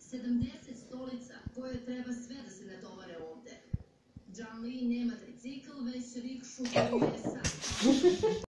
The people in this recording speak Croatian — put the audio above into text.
70 stolica koje treba sve da se natovare ovde. John Lee nema tricikl, već rikšu koju je sam.